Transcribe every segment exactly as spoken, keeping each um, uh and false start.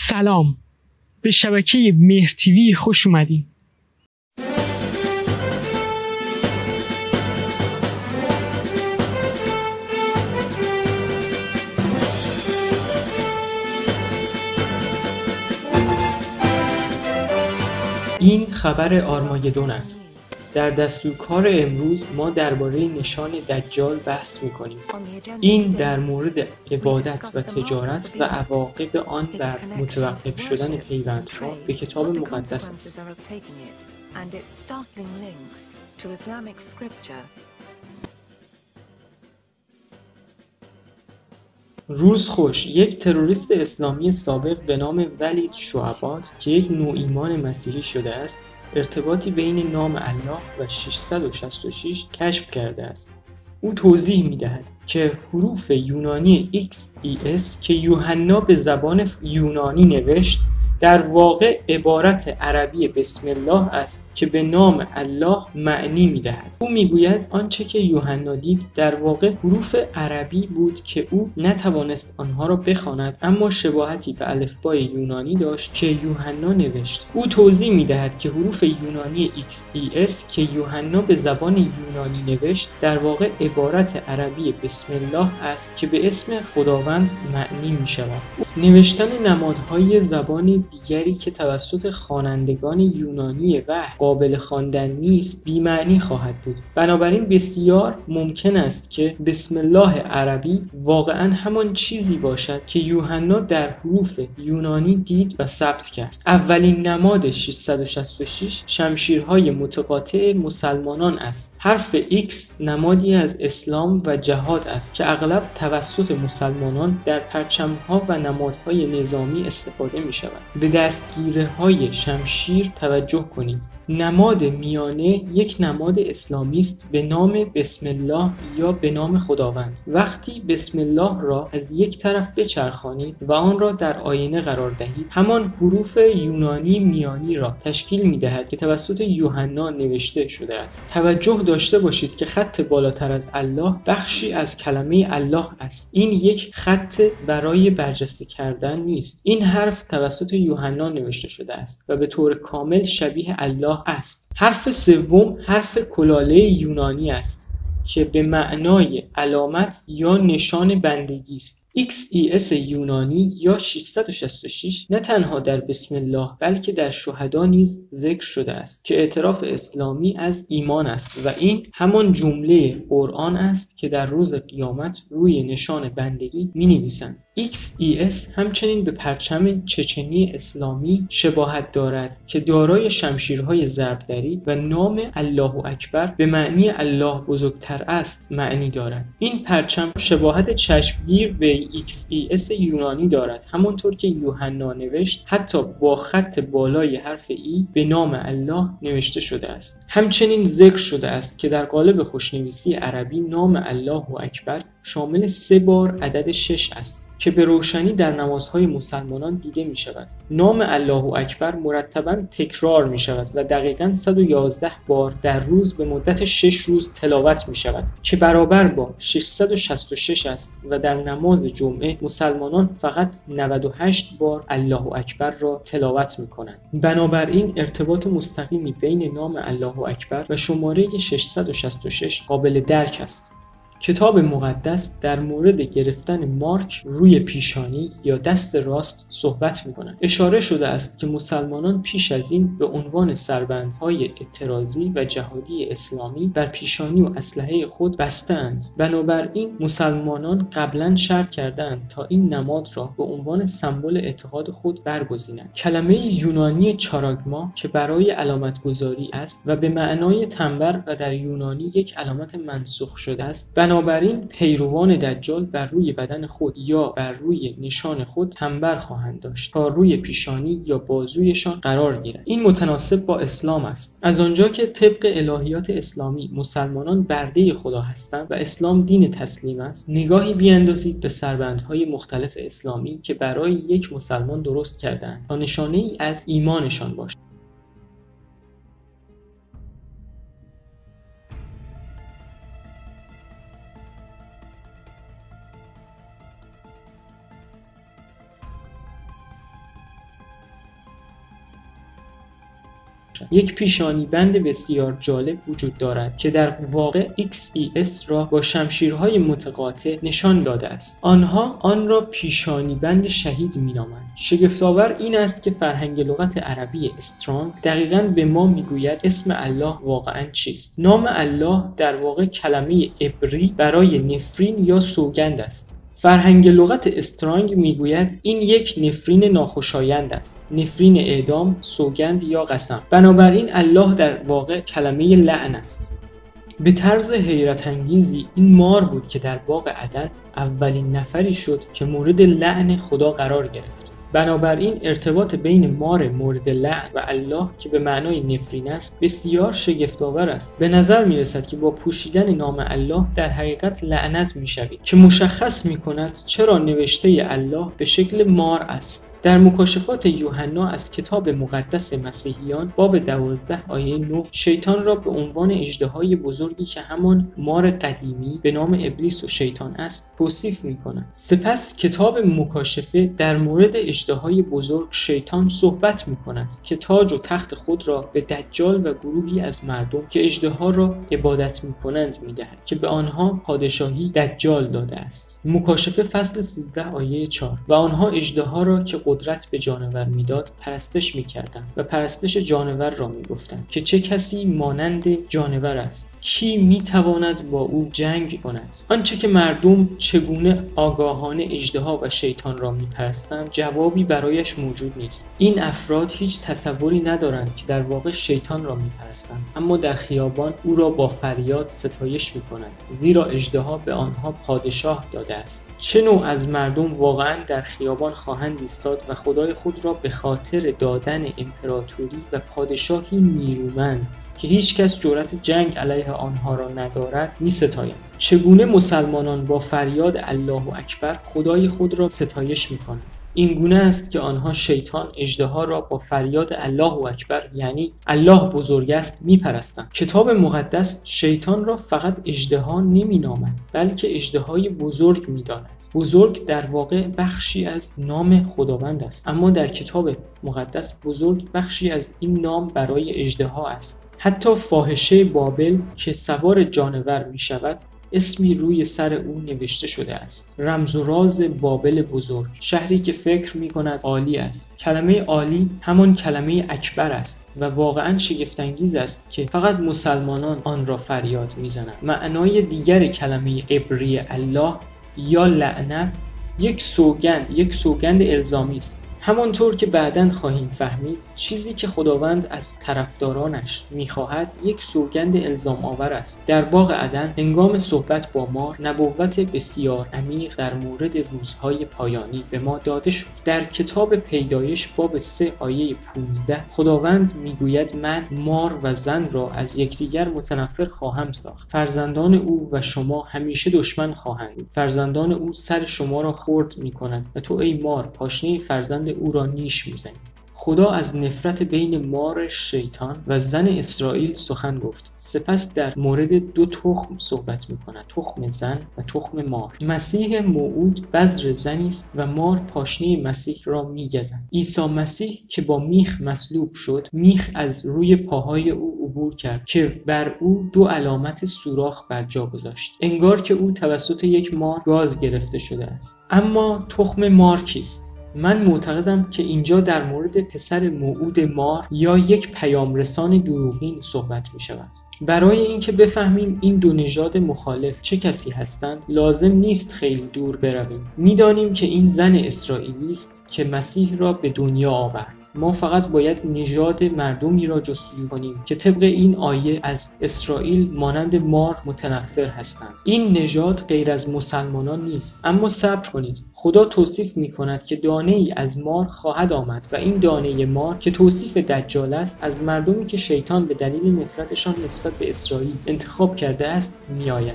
سلام، به شبکه مهر تیوی خوش اومدین. این خبر آرماگدون است. در دستورکار امروز ما درباره نشان دجال بحث می‌کنیم. این در مورد عبادت و تجارت و عواقب آن بر متوقف شدن پیوندها به کتاب مقدس است. روز خوش. یک تروریست اسلامی سابق به نام ولید شعبات که یک نوعیمان مسیحی شده است، ارتباطی بین نام الله و ششصد و شصت و شش کشف کرده است. او توضیح می‌دهد که حروف یونانی ایکس ای اس که یوحنا به زبان یونانی نوشت در واقع عبارت عربی بسم الله است که به نام الله معنی می‌دهد. او می‌گوید آنچه که یوحنا دید در واقع حروف عربی بود که او نتوانست آنها را بخواند، اما شباهتی به الفبای یونانی داشت که یوحنا نوشت. او توضیح می‌دهد که حروف یونانی ایکس ای اس که یوحنا به زبان یونانی نوشت در واقع عبارت عربی بسم الله است که به اسم خداوند معنی می‌شود. نوشتن نمادهای زبان دیگری که توسط خوانندگان یونانی وحی قابل خواندن نیست بی‌معنی خواهد بود. بنابراین بسیار ممکن است که بسم الله عربی واقعاً همان چیزی باشد که یوحنا در حروف یونانی دید و ثبت کرد. اولین نماد ششصد و شصت و شش شمشیرهای متقاطع مسلمانان است. حرف X نمادی از اسلام و جهاد است که اغلب توسط مسلمانان در پرچم‌ها و نمادهای نظامی استفاده می‌شود. به دستگیره‌های شمشیر توجه کنید. نماد میانه یک نماد اسلامی است به نام بسم الله یا به نام خداوند. وقتی بسم الله را از یک طرف بچرخانید و آن را در آینه قرار دهید، همان حروف یونانی میانی را تشکیل می‌دهد که توسط یوحنا نوشته شده است. توجه داشته باشید که خط بالاتر از الله بخشی از کلمه الله است. این یک خط برای برجسته کردن نیست. این حرف توسط یوحنا نوشته شده است و به طور کامل شبیه الله است. حرف سوم حرف کلاله یونانی است که به معنای علامت یا نشان بندگی است. ایکس ای اس یونانی یا ششصد و شصت و شش نه تنها در بسم الله بلکه در شهدا نیز ذکر شده است که اعتراف اسلامی از ایمان است و این همان جمله قرآن است که در روز قیامت روی نشان بندگی می‌نویسند. ایکس ای اس همچنین به پرچم چچنی اسلامی شباهت دارد که دارای شمشیرهای ضربدری و نام الله اکبر به معنی الله بزرگتر است معنی دارد. این پرچم شباهت چشمگیر به ایکس ای اس یونانی دارد، همانطور که یوحنا نوشت حتی با خط بالای حرف ای به نام الله نوشته شده است. همچنین ذکر شده است که در قالب خوشنویسی عربی نام الله اکبر شامل سه بار عدد شش است که به روشنی در نمازهای مسلمانان دیده می شود. نام الله اکبر مرتباً تکرار می شود و دقیقاً صد و یازده بار در روز به مدت شش روز تلاوت می شود که برابر با ششصد و شصت و شش است و در نماز جمعه مسلمانان فقط نود و هشت بار الله اکبر را تلاوت می کنند. بنابراین ارتباط مستقیمی بین نام الله اکبر و شماره ششصد و شصت و شش قابل درک است. کتاب مقدس در مورد گرفتن مارک روی پیشانی یا دست راست صحبت می‌کند. اشاره شده است که مسلمانان پیش از این به عنوان سربندهای اعتراضی و جهادی اسلامی بر پیشانی و اسلحه خود بسته‌اند. بنابراین مسلمانان قبلا شرط کردند تا این نماد را به عنوان سمبل اتحاد خود برگزینند. کلمه یونانی چاراگما که برای علامت گذاری است و به معنای تنبر و در یونانی یک علامت منسوخ شده است، بنابراین پیروان دجال بر روی بدن خود یا بر روی نشان خود تنبر خواهند داشت تا روی پیشانی یا بازویشان قرار گیرد. این متناسب با اسلام است. از آنجا که طبق الهیات اسلامی مسلمانان برده خدا هستند و اسلام دین تسلیم است، نگاهی بیاندازید به سربندهای مختلف اسلامی که برای یک مسلمان درست کردند تا نشانه‌ای از ایمانشان باشد. یک پیشانی بند بسیار جالب وجود دارد که در واقع ایکس ای اس را با شمشیرهای متقاطع نشان داده است. آنها آن را پیشانی بند شهید می‌نامند. شگفت‌آور این است که فرهنگ لغت عربی استرانگ دقیقاً به ما میگوید اسم الله واقعاً چیست. نام الله در واقع کلمه عبری برای نفرین یا سوگند است. فرهنگ لغت استرانگ میگوید این یک نفرین ناخوشایند است، نفرین اعدام، سوگند یا قسم. بنابراین الله در واقع کلمه لعن است. به طرز حیرت انگیزی این مار بود که در باغ عدن اولین نفری شد که مورد لعن خدا قرار گرفت. بنابراین ارتباط بین مار مورد لعن و الله که به معنای نفرین است بسیار شگفت‌آور است. به نظر می رسد که با پوشیدن نام الله در حقیقت لعنت می شوید که مشخص می کند چرا نوشته الله به شکل مار است. در مکاشفات یوحنا از کتاب مقدس مسیحیان باب دوازده آیه نه شیطان را به عنوان اژدهای بزرگی که همان مار قدیمی به نام ابلیس و شیطان است توصیف می کند. سپس کتاب مکاشفه در مورد اژدهای بزرگ شیطان صحبت می کند که تاج و تخت خود را به دجال و گروهی از مردم که اژدها را عبادت می کنند می دهد که به آنها پادشاهی دجال داده است. مکاشفه فصل سیزده آیه چهار و آنها اژدها را که قدرت به جانور میداد پرستش می‌کردند و پرستش جانور را می‌گفتند که چه کسی مانند جانور است، کی می‌تواند با او جنگ کند. آنچه که مردم چگونه آگاهانه اژدها و شیطان را می‌پرستند جوابی برایش موجود نیست. این افراد هیچ تصوری ندارند که در واقع شیطان را می‌پرستند، اما در خیابان او را با فریاد ستایش می‌کنند زیرا اژدها به آنها پادشاه داده است. چه نوع از مردم واقعاً در خیابان خواهند ایستاد و خدای خود را به خاطر دادن امپراتوری و پادشاهی نیرومند که هیچ کس جرأت جنگ علیه آنها را ندارد می ستایند؟ چگونه مسلمانان با فریاد الله اکبر خدای خود را ستایش می کنند؟ این گونه است که آنها شیطان اژدها را با فریاد الله اکبر یعنی الله بزرگ است می پرستند. کتاب مقدس شیطان را فقط اژدها نمی نامد بلکه اژدهای بزرگ می داند. بزرگ در واقع بخشی از نام خداوند است، اما در کتاب مقدس بزرگ بخشی از این نام برای اژدها است. حتی فاحشه بابل که سوار جانور می شود اسمی روی سر او نوشته شده است. رمز و راز بابل بزرگ، شهری که فکر می کند عالی است. کلمه عالی همان کلمه اکبر است و واقعاً شگفت‌انگیز است که فقط مسلمانان آن را فریاد می زنند. معنای دیگر کلمه عبری الله یا لعنت یک سوگند، یک سوگند الزامی است. همانطور که بعداً خواهیم فهمید چیزی که خداوند از طرفدارانش می‌خواهد یک سوگند الزام آور است. در باغ عدن هنگام صحبت با مار نبوت بسیار عمیق در مورد روزهای پایانی به ما داده شد. در کتاب پیدایش باب سه آیه پانزده خداوند میگوید من مار و زن را از یکدیگر متنفر خواهم ساخت. فرزندان او و شما همیشه دشمن خواهند بود. فرزندان او سر شما را خرد می‌کنند و تو ای مار پاشنه فرزند او را نیش میزنی. خدا از نفرت بین مار شیطان و زن اسرائیل سخن گفت. سپس در مورد دو تخم صحبت می‌کند، تخم زن و تخم مار. مسیح موعود بذر زنی است و مار پاشنه مسیح را می‌گزد. عیسی مسیح که با میخ مصلوب شد، میخ از روی پاهای او عبور کرد که بر او دو علامت سوراخ بر جا گذاشت. انگار که او توسط یک مار گاز گرفته شده است. اما تخم مار کیست؟ من معتقدم که اینجا در مورد پسر موعود مار یا یک پیامرسان دروغین صحبت می شود. برای اینکه بفهمیم این دو نژاد مخالف چه کسی هستند لازم نیست خیلی دور برویم. میدانیم که این زن اسرائیلی است که مسیح را به دنیا آورد. ما فقط باید نژاد مردمی را جستجو کنیم که طبق این آیه از اسرائیل مانند مار متنفر هستند. این نژاد غیر از مسلمانان نیست. اما صبر کنید. خدا توصیف می کند که دانه ای از مار خواهد آمد و این دانه مار که توصیف دجال است از مردمی که شیطان به دلیل نفرتشان نسبت به اسرائیل انتخاب کرده است می آید.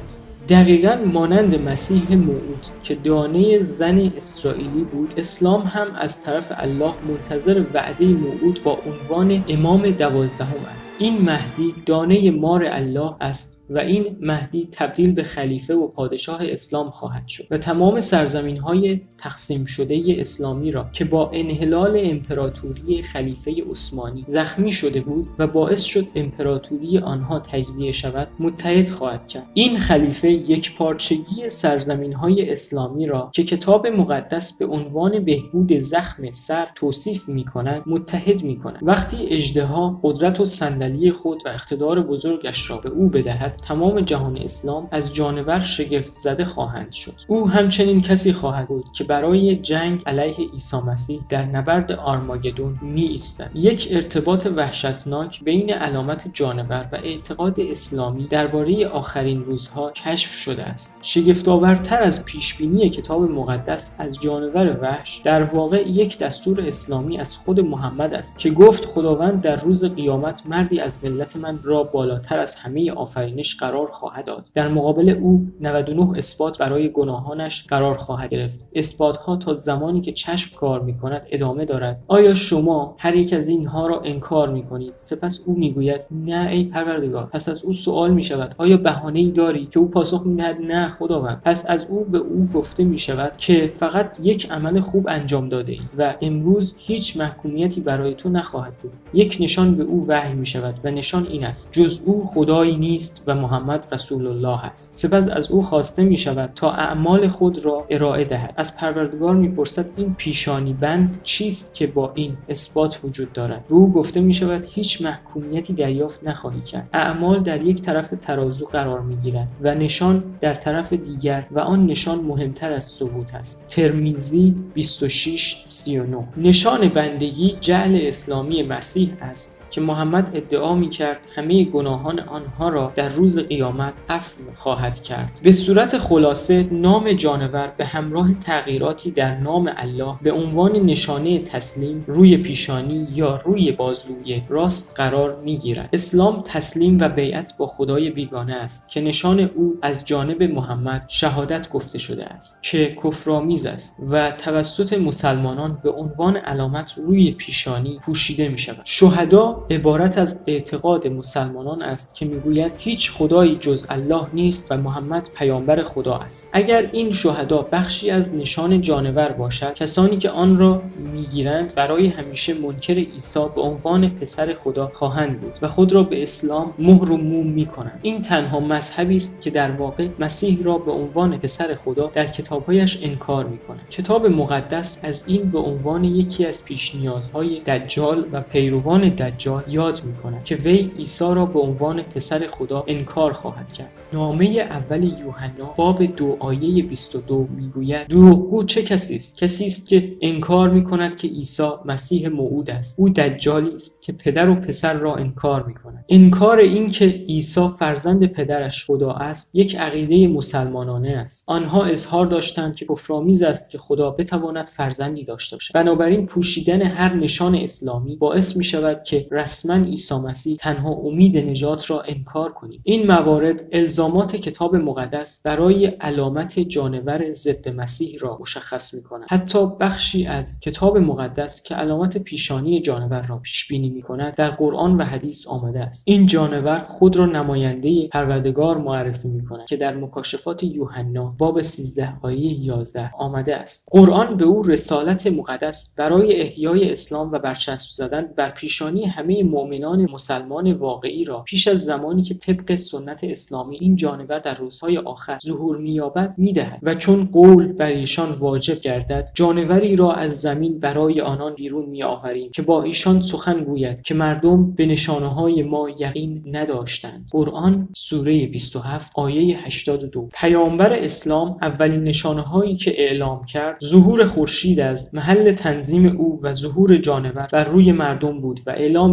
دقیقاً مانند مسیح موعود که دانه زن اسرائیلی بود، اسلام هم از طرف الله منتظر وعده موعود با عنوان امام دوازدهم است. این مهدی دانه مار الله است و این مهدی تبدیل به خلیفه و پادشاه اسلام خواهد شد و تمام سرزمین‌های تقسیم شده اسلامی را که با انحلال امپراتوری خلیفه عثمانی زخمی شده بود و باعث شد امپراتوری آنها تجزیه شود متحد خواهد کرد. این خلیفه یک پارچگی سرزمین‌های اسلامی را که کتاب مقدس به عنوان بهبود زخم سر توصیف می‌کند متحد می‌کند. وقتی اژدها قدرت و صندلی خود و اقتدار بزرگش را به او بدهد، تمام جهان اسلام از جانور شگفت زده خواهند شد. او همچنین کسی خواهد بود که برای جنگ علیه عیسی مسیح در نبرد آرماگدون می ایستد. یک ارتباط وحشتناک بین علامت جانور و اعتقاد اسلامی درباره آخرین روزها کشف شده است. شگفت‌آورتر از پیشبینی کتاب مقدس از جانور وحش، در واقع یک دستور اسلامی از خود محمد است که گفت خداوند در روز قیامت مردی از ملت من را بالاتر از همه آفرینش قرار خواهد داد. در مقابل او نود و نه اثبات برای گناهانش قرار خواهد گرفت. اثبات‌ها تا زمانی که چشم کار می‌کند ادامه دارد. آیا شما هر یک از اینها را انکار می‌کنید؟ سپس او می‌گوید نه ای پروردگار. پس از او سوال می‌شود آیا بهانه‌ای داری؟ که او پاسخ می‌دهد نه خداوند. پس از او به او گفته می‌شود که فقط یک عمل خوب انجام داده‌ای و امروز هیچ محکومیتی برای تو نخواهد بود. یک نشان به او وحی می‌شود و نشان این است: جز او خدایی نیست و محمد رسول الله است. سپس از او خواسته می‌شود تا اعمال خود را ارائه دهد. از پروردگار می‌پرسد این پیشانی بند چیست که با این اثبات وجود دارد؟ به او گفته می‌شود هیچ محکومیتی دریافت نخواهی کرد. اعمال در یک طرف ترازو قرار می‌گیرد و نشان در طرف دیگر و آن نشان مهمتر از ثبوت است. ترمذی بیست و شش سی و نه. نشان بندگی جعل اسلامی مسیح است که محمد ادعا می‌کرد همه گناهان آنها را در روز قیامت عفو خواهد کرد. به صورت خلاصه نام جانور به همراه تغییراتی در نام الله به عنوان نشانه تسلیم روی پیشانی یا روی بازوی راست قرار می‌گیرد. اسلام تسلیم و بیعت با خدای بیگانه است که نشان او از جانب محمد شهادت گفته شده است که کفرآمیز است و توسط مسلمانان به عنوان علامت روی پیشانی پوشیده می‌شود. شهدا عبارت از اعتقاد مسلمانان است که میگوید هیچ خدایی جز الله نیست و محمد پیامبر خدا است. اگر این شهدا بخشی از نشان جانور باشد، کسانی که آن را میگیرند برای همیشه منکر عیسی به عنوان پسر خدا خواهند بود و خود را به اسلام مهر و موم میکنند. این تنها مذهبی است که در واقع مسیح را به عنوان پسر خدا در کتابهایش انکار میکند. کتاب مقدس از این به عنوان یکی از پیش نیازهای دجال و پیروان دجال یاد می‌کند که وی عیسی را به عنوان پسر خدا انکار خواهد کرد. نامه اول یوحنا باب دو آیه بیست و دو میگوید دروغگو چه کسی است؟ کسی است که انکار می‌کند که عیسی مسیح موعود است. او دجالی است که پدر و پسر را انکار می‌کند. انکار این که عیسی فرزند پدرش خدا است یک عقیده مسلمانانه است. آنها اظهار داشتند که کفرآمیز است که خدا بتواند فرزندی داشته باشد. بنابراین پوشیدن هر نشان اسلامی باعث می‌شود که رسما عیسی مسیح تنها امید نجات را انکار کنید. این موارد الزامات کتاب مقدس برای علامت جانور ضد مسیح را مشخص می‌کند. حتی بخشی از کتاب مقدس که علامت پیشانی جانور را پیش بینی می‌کند در قرآن و حدیث آمده است. این جانور خود را نماینده پروردگار معرفی می‌کند که در مکاشفات یوحنا باب سیزده آیه یازده آمده است. قرآن به او رسالت مقدس برای احیای اسلام و برچسب زدن بر پیشانی همه مؤمنان مسلمان واقعی را پیش از زمانی که طبق سنت اسلامی این جانور در روزهای آخر ظهور می‌یابد می‌دهد و چون قول بر ایشان واجب گردد جانوری را از زمین برای آنان بیرون می‌آوریم که با ایشان سخن گوید که مردم به نشانه‌های ما یقین نداشتند. قرآن سوره بیست و هفت آیه هشتاد و دو. پیامبر اسلام اولین نشانه‌هایی که اعلام کرد ظهور خورشید از محل تنظیم او و ظهور جانور بر روی مردم بود و اعلام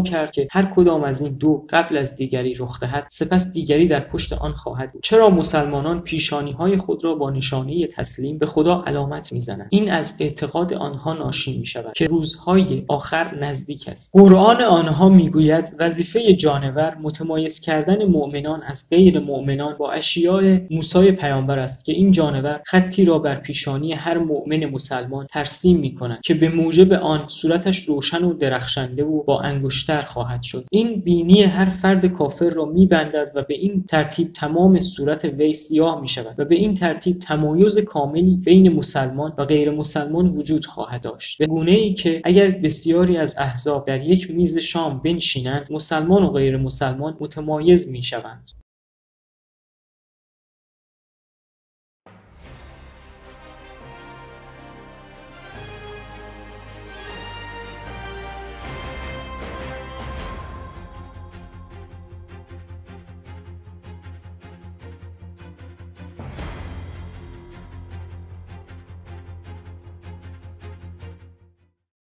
کرد که هر کدام از این دو قبل از دیگری رخ دهد سپس دیگری در پشت آن خواهد بود. چرا مسلمانان پیشانی‌های خود را با نشانه تسلیم به خدا علامت می‌زنند؟ این از اعتقاد آنها ناشی می‌شود که روزهای آخر نزدیک است. قرآن آنها می‌گوید وظیفه جانور متمایز کردن مؤمنان از غیر مؤمنان با اشیاء موسی پیامبر است که این جانور خطی را بر پیشانی هر مؤمن مسلمان ترسیم می‌کند که به موجب آن صورتش روشن و درخشنده و با انگشتر خواهد شد. این بینی هر فرد کافر را می‌بندد و به این ترتیب تمام صورت وی سیاه می‌شود و به این ترتیب تمایز کاملی بین مسلمان و غیر مسلمان وجود خواهد داشت، به گونه‌ای که اگر بسیاری از احزاب در یک میز شام بنشینند مسلمان و غیر مسلمان متمایز می‌شوند.